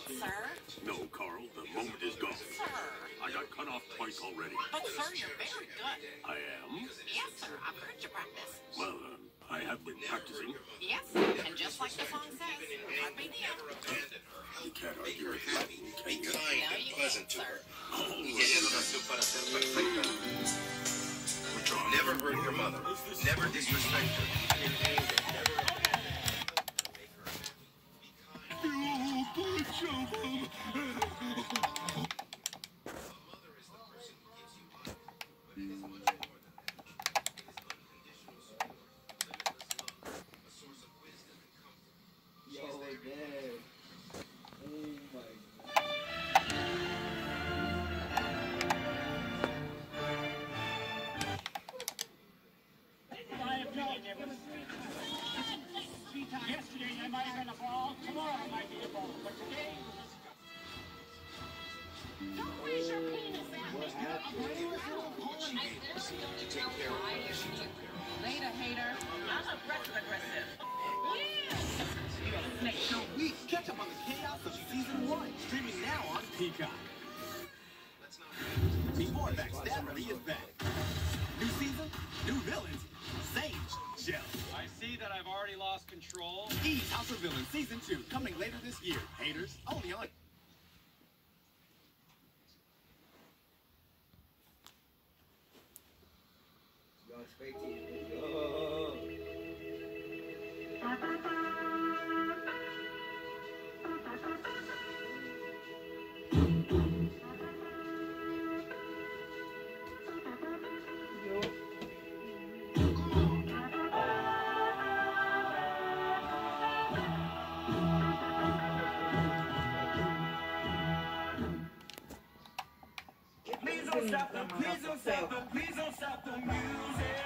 sir. No, Carl, the moment is gone. Sir. I got cut off twice already. But, sir, you're very good. I am? Yes, sir. I've heard you practice. Well, I have been practicing. Yes, and just like the song says, carpe diem. You can't argue with Latin, can you? Kind and pleasant to her. Never hurt your mother. Never disrespect her. You bunch of them! Yesterday I might have been a ball, tomorrow I might be a ball, but today... Don't raise your penis at me! Later, hater. I'm aggressive. Next show week, catch up on the chaos of season 1, streaming now on Peacock. Before Backstabbery is back. New season, new villains, Sage, Jill. I see that I've already lost control. Eve's House of Villains season 2, coming later this year. Haters, only on... Please don't stop the music.